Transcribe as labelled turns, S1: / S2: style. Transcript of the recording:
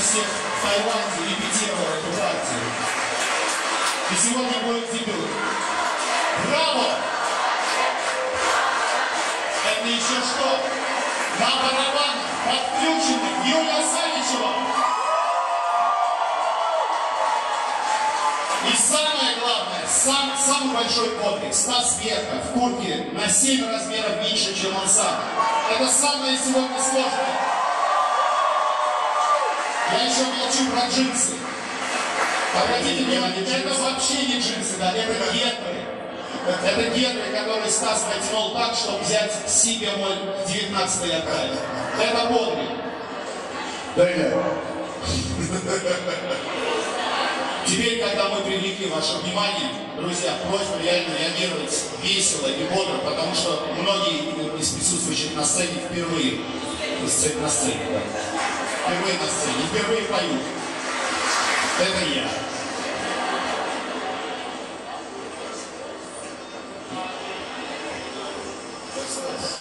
S1: всех в Таиланде репетировал эту партию. И сегодня будет дебют. Браво! Это еще что? На барабанах подключена Юлия Савичева. И самое главное, самый большой подвиг. Стас Веха в куртке на 7 размеров меньше, чем он сам. Это самое сегодня сложное. Я еще молчу про джинсы. Обратите внимание, это вообще не джинсы, да, это гетры. Это гетры, которые Стас натянул так, чтобы взять себе мой 19-й октаве. Это подвиг.
S2: Дорогая.
S1: Теперь, когда мы привлекли ваше внимание, друзья, просьба реально реагировать весело и бодро, потому что многие из присутствующих на сцене впервые. На сцене, да. Впервые на сцене, впервые поют. Это я.